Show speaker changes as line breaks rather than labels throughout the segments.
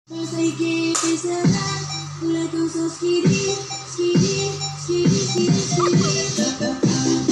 Mas hay que cerrar la cosa escribir, escribir, escribir, escribir, escribir.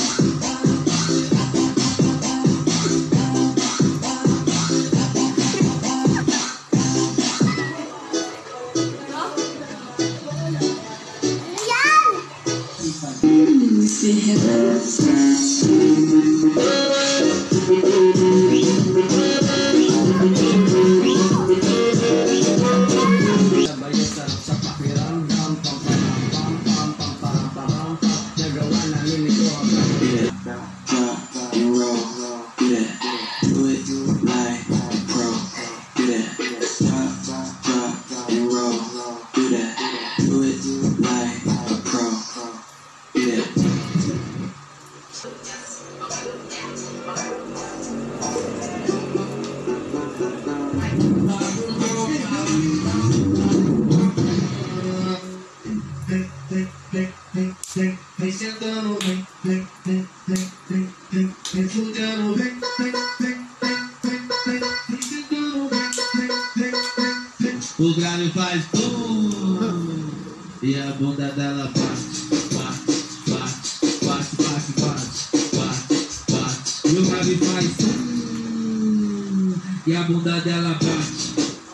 O grave faz bum e a bunda dela bate, bate, bate, bate, bate, bate, bate, bate. E o grave faz e a bunda dela bate.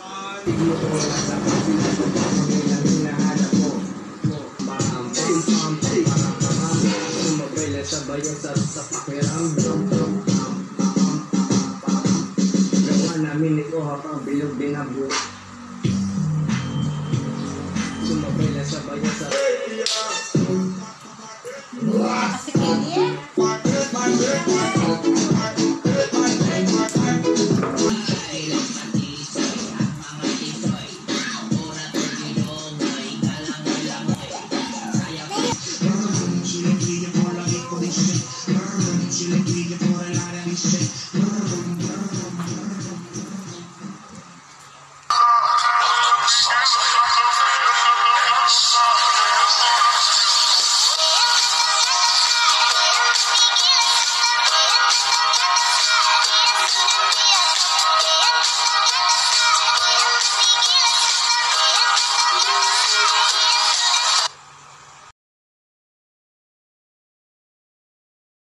Sabayan sa pakiramdam. Gawa namin ito habang bilog din ang buhay. Sumabay na sabayan sa